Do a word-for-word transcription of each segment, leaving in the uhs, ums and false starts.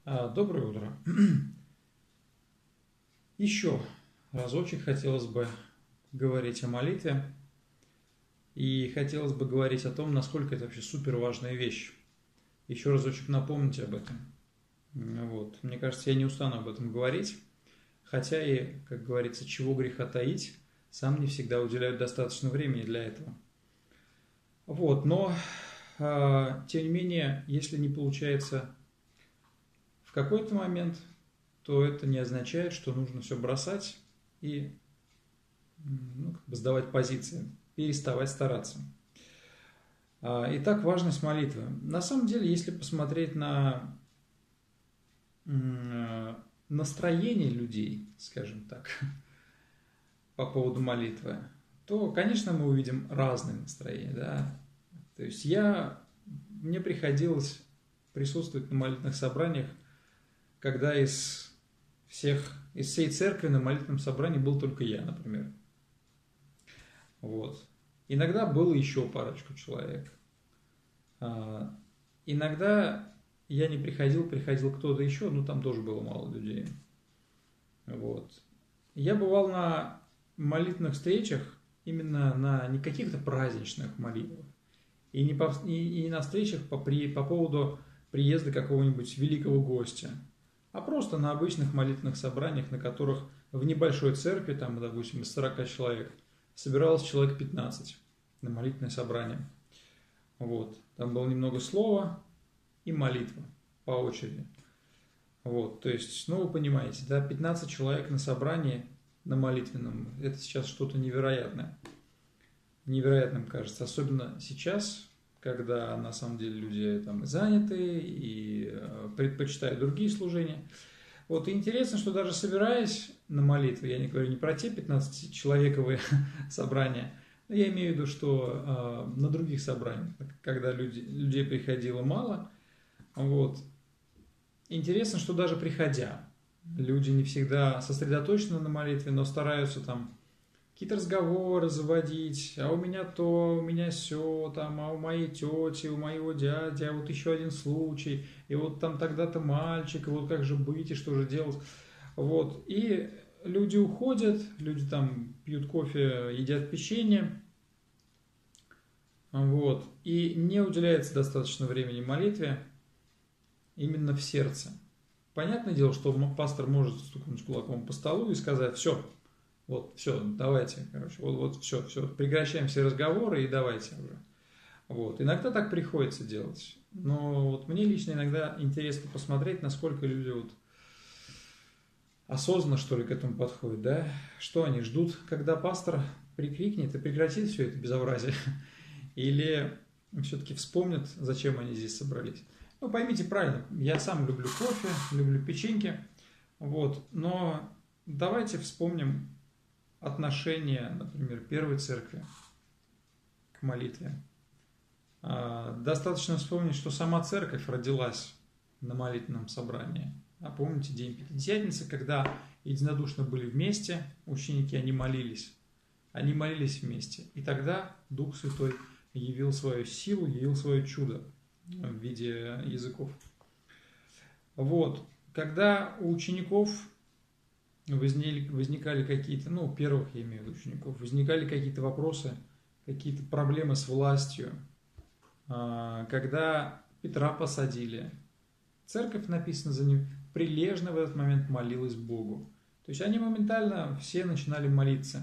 А, Доброе утро. Еще разочек хотелось бы говорить о молитве. И хотелось бы говорить о том, насколько это вообще супер важная вещь. Еще разочек напомните об этом. Вот. Мне кажется, я не устану об этом говорить. Хотя и, как говорится, чего греха таить, сам не всегда уделяют достаточно времени для этого. Вот. Но, э, тем не менее, если не получается в какой-то момент, то это не означает, что нужно все бросать и ну, как бы сдавать позиции, переставать стараться. Итак, важность молитвы. На самом деле, если посмотреть на настроение людей, скажем так, по поводу молитвы, то, конечно, мы увидим разные настроения. Да? То есть я, мне приходилось присутствовать на молитвенных собраниях, когда из всех, из всей церкви на молитвенном собрании был только я, например. Вот. Иногда было еще парочку человек. А, иногда я не приходил, приходил кто-то еще, но там тоже было мало людей. Вот. Я бывал на молитвенных встречах, именно на не каких-то праздничных молитвах, и не, по, и, и на встречах по, при, по поводу приезда какого-нибудь великого гостя, а просто на обычных молитвенных собраниях, на которых в небольшой церкви, там, допустим, из сорока человек, собиралось человек пятнадцать на молитвенное собрание. Вот. Там было немного слова и молитва по очереди. Вот. То есть, ну вы понимаете, да, пятнадцать человек на собрании, на молитвенном, это сейчас что-то невероятное. Невероятным кажется. Особенно сейчас, когда на самом деле люди там заняты и предпочитают другие служения. Вот и интересно, что даже собираясь на молитву, я не говорю не про те пятнадцатичеловековые собрания, но я имею в виду, что э, на других собраниях, когда люди, людей приходило мало, вот, интересно, что даже приходя, люди не всегда сосредоточены на молитве, но стараются там какие-то разговоры заводить, а у меня то, у меня сё, там, а у моей тети, у моего дяди, а вот еще один случай, и вот там тогда-то мальчик, и вот как же быть, и что же делать. Вот, и люди уходят, люди там пьют кофе, едят печенье, вот, и не уделяется достаточно времени молитве именно в сердце. Понятное дело, что пастор может стукнуть кулаком по столу и сказать: все, вот, все, давайте, короче, вот, вот, все, все, прекращаем все разговоры и давайте уже. Вот, иногда так приходится делать, но вот мне лично иногда интересно посмотреть, насколько люди вот осознанно, что ли, к этому подходят, да, что они ждут, когда пастор прикрикнет и прекратит все это безобразие, или все-таки вспомнят, зачем они здесь собрались. Ну, поймите правильно, я сам люблю кофе, люблю печеньки, вот, но давайте вспомним отношение, например, первой церкви к молитве. Достаточно вспомнить, что сама церковь родилась на молитвенном собрании. А помните день Пятидесятницы, когда единодушно были вместе ученики, они молились. Они молились вместе. И тогда Дух Святой явил свою силу, явил свое чудо в виде языков. Вот. Когда у учеников возникали какие-то, ну, первых, я имею в виду учеников, возникали какие-то вопросы, какие-то проблемы с властью, когда Петра посадили, церковь, написано за ним, прилежно в этот момент молилась Богу. То есть они моментально все начинали молиться.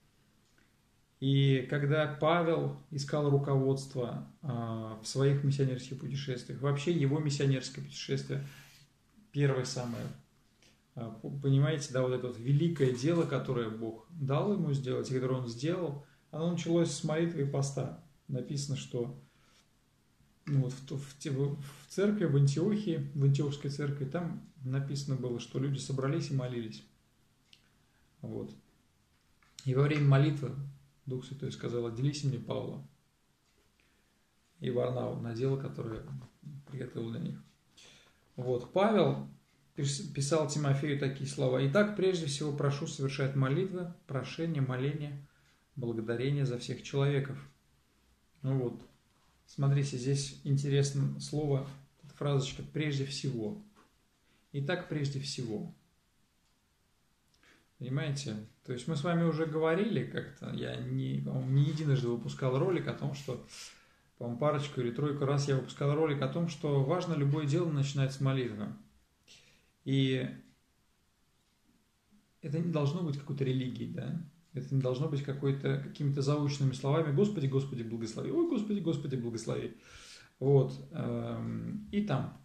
И когда Павел искал руководство в своих миссионерских путешествиях, вообще его миссионерское путешествие, первое самое, понимаете, да, вот это вот великое дело, которое Бог дал ему сделать, и которое он сделал, оно началось с молитвы и поста. Написано, что ну, вот в, в, в церкви, в Антиохии, в Антиохской церкви, там написано было, что люди собрались и молились. Вот. И во время молитвы Дух Святой сказал: отделись мне Павла и Варнаву на дело, которое приготовил для них. Вот. Павел писал Тимофею такие слова: «Итак, прежде всего прошу совершать молитвы, прошения, моления, благодарение за всех человеков». Ну вот. Смотрите, здесь интересно слово, фразочка «прежде всего». И так прежде всего. Понимаете? То есть мы с вами уже говорили как-то, я не, по-моему, не единожды выпускал ролик о том, что, по-моему, парочку или тройку раз я выпускал ролик о том, что важно любое дело начинать с молитвы. И это не должно быть какой-то религией, да? Это не должно быть какой-то, какими-то заученными словами «Господи, Господи, благослови», «Ой, Господи, Господи, благослови». Вот. И там.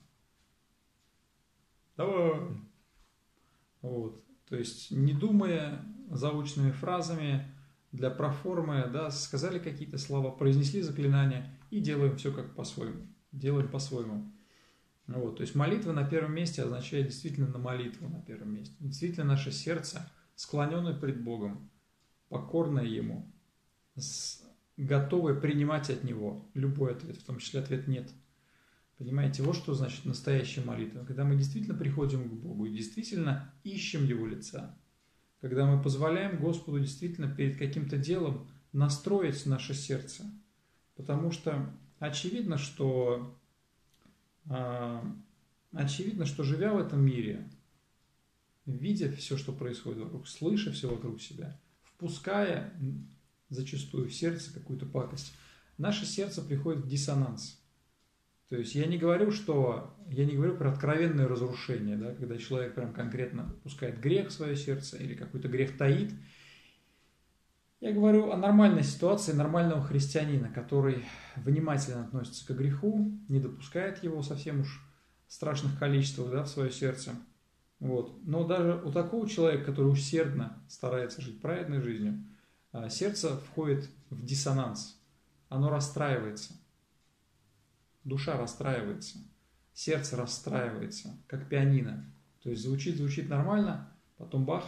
Давай. Вот. То есть, не думая заученными фразами, для проформы, да, сказали какие-то слова, произнесли заклинания и делаем все как по-своему. Делаем по-своему. Вот. То есть, молитва на первом месте означает действительно на молитву на первом месте. Действительно, наше сердце, склоненное пред Богом, покорное Ему, готовое принимать от Него любой ответ, в том числе ответ «нет». Понимаете, вот что значит настоящая молитва. Когда мы действительно приходим к Богу и действительно ищем Его лица. Когда мы позволяем Господу действительно перед каким-то делом настроить наше сердце. Потому что очевидно, что, э, очевидно, что живя в этом мире, видя все, что происходит вокруг, слыша все вокруг себя, впуская зачастую в сердце какую-то пакость, наше сердце приходит в диссонанс. То есть я не говорю, что я не говорю про откровенное разрушение, да, когда человек прям конкретно пускает грех в свое сердце или какой-то грех таит. Я говорю о нормальной ситуации нормального христианина, который внимательно относится к греху, не допускает его совсем уж в страшных количествах, да, в свое сердце. Вот. Но даже у такого человека, который усердно старается жить праведной жизнью, сердце входит в диссонанс, оно расстраивается. Душа расстраивается, сердце расстраивается, как пианино. То есть звучит, звучит нормально, потом бах,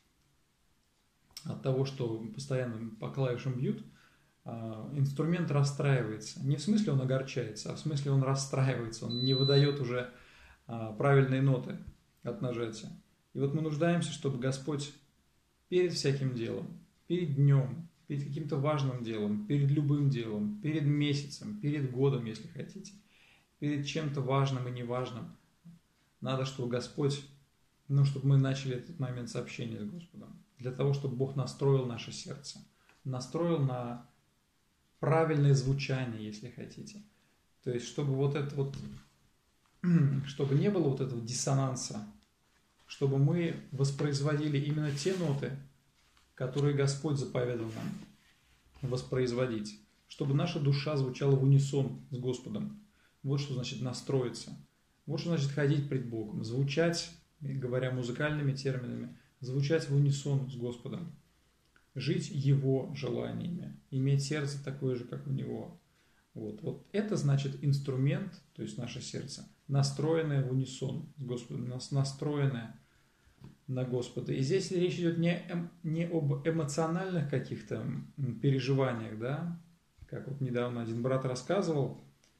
от того, что постоянно по клавишам бьют, инструмент расстраивается. Не в смысле он огорчается, а в смысле он расстраивается, он не выдает уже правильные ноты от нажатия. И вот мы нуждаемся, чтобы Господь перед всяким делом, перед днем, перед каким-то важным делом, перед любым делом, перед месяцем, перед годом, если хотите, перед чем-то важным и неважным. Надо, чтобы Господь, ну, чтобы мы начали этот момент с общения с Господом, для того, чтобы Бог настроил наше сердце, настроил на правильное звучание, если хотите. То есть, чтобы вот это вот, чтобы не было вот этого диссонанса, чтобы мы воспроизводили именно те ноты, которые Господь заповедал нам воспроизводить, чтобы наша душа звучала в унисон с Господом. Вот что значит настроиться. Вот что значит ходить пред Богом, звучать, говоря музыкальными терминами, звучать в унисон с Господом, жить Его желаниями, иметь сердце такое же, как у Него. Вот, вот это значит инструмент, то есть наше сердце, настроенное в унисон с Господом, настроенное на Господа. И здесь речь идет не, эм, не об эмоциональных каких-то переживаниях, да, как вот недавно один брат рассказывал,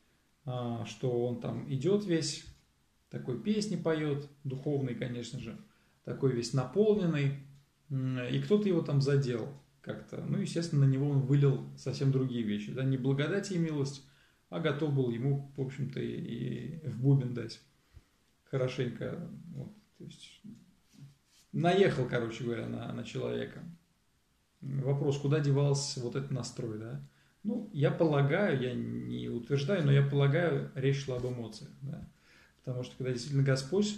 что он там идет весь, такой песни поет, духовный, конечно же, такой весь наполненный, и кто-то его там задел как-то. Ну, естественно, на него он вылил совсем другие вещи, да, не благодать и милость, а готов был ему, в общем-то, и, и в бубен дать хорошенько, вот, то есть наехал, короче говоря, на, на человека. Вопрос, куда девался вот этот настрой, да? Ну, я полагаю, я не утверждаю, но я полагаю, речь шла об эмоциях, да? Потому что когда действительно Господь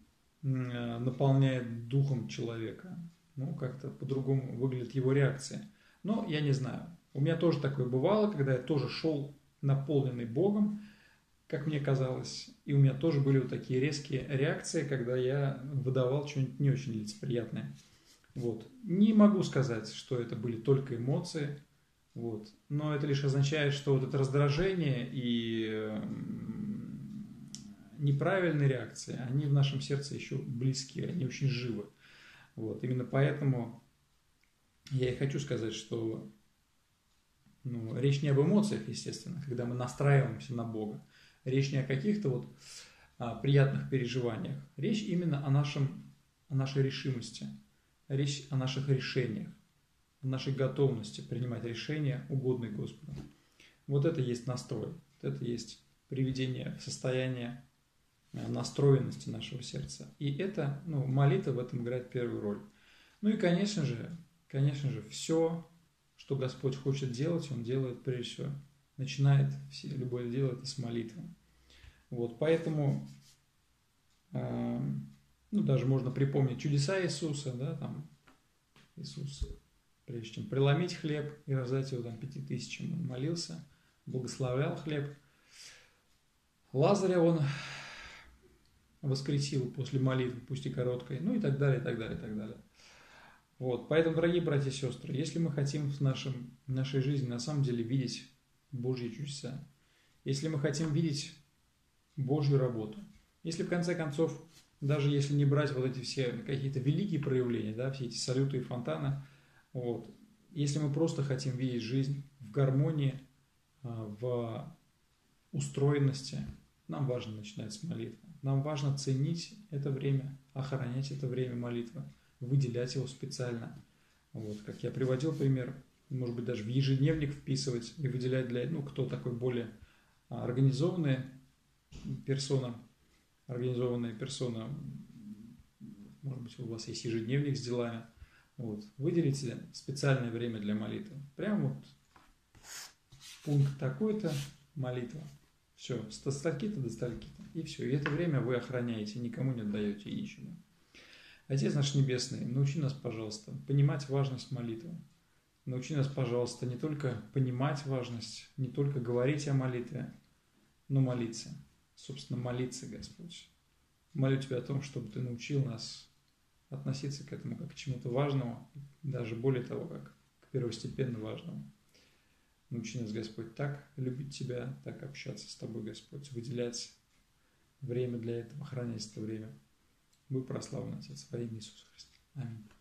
наполняет духом человека, ну, как-то по-другому выглядит его реакция. Но я не знаю. У меня тоже такое бывало, когда я тоже шел наполненный Богом, как мне казалось, и у меня тоже были вот такие резкие реакции, когда я выдавал что-нибудь не очень лицеприятное. Вот. Не могу сказать, что это были только эмоции, вот. Но это лишь означает, что вот это раздражение и неправильные реакции, они в нашем сердце еще близки, они очень живы. Вот. Именно поэтому я и хочу сказать, что ну, речь не об эмоциях, естественно, когда мы настраиваемся на Бога. Речь не о каких-то вот а, приятных переживаниях. Речь именно о, нашем, о нашей решимости. Речь о наших решениях, о нашей готовности принимать решения, угодные Господу. Вот это есть настрой. Вот это есть приведение в состояние настроенности нашего сердца. И это, ну, молитва в этом играет первую роль. Ну и, конечно же, конечно же, все, что Господь хочет делать, Он делает прежде всего. Начинает все, любое дело это с молитвы. Вот, поэтому, э, ну, даже можно припомнить чудеса Иисуса, да, там, Иисус, прежде чем преломить хлеб и раздать его там пяти тысячам, Он молился, благословлял хлеб. Лазаря Он воскресил после молитвы, пусть и короткой, ну и так далее, и так далее, и так далее. Вот, поэтому, дорогие братья и сестры, если мы хотим в, нашем, в нашей жизни на самом деле видеть Божьи чудеса, если мы хотим видеть Божью работу, если в конце концов, даже если не брать вот эти все какие-то великие проявления, да, все эти салюты и фонтаны, вот, если мы просто хотим видеть жизнь в гармонии, в устроенности, нам важно начинать с молитвы. Нам важно ценить это время, охранять это время молитвы, выделять его специально. Вот, как я приводил пример, может быть, даже в ежедневник вписывать и выделять для, ну, кто такой более организованная персона, организованная персона, может быть, у вас есть ежедневник с делами, вот, выделите специальное время для молитвы. Прям вот пункт такой-то, молитва. Все, с стальки-то до стальки-то. И все. И это время вы охраняете, никому не отдаете и ничему. Отец наш Небесный, научи нас, пожалуйста, понимать важность молитвы. Научи нас, пожалуйста, не только понимать важность, не только говорить о молитве, но молиться. Собственно, молиться, Господь. Молю Тебя о том, чтобы Ты научил нас относиться к этому как к чему-то важному, даже более того, как к первостепенно важному. Научи нас, Господь, так любить Тебя, так общаться с Тобой, Господь, выделять время для этого, охранять это время. Будь прославлен, Отец, во имя Иисуса Христа. Аминь.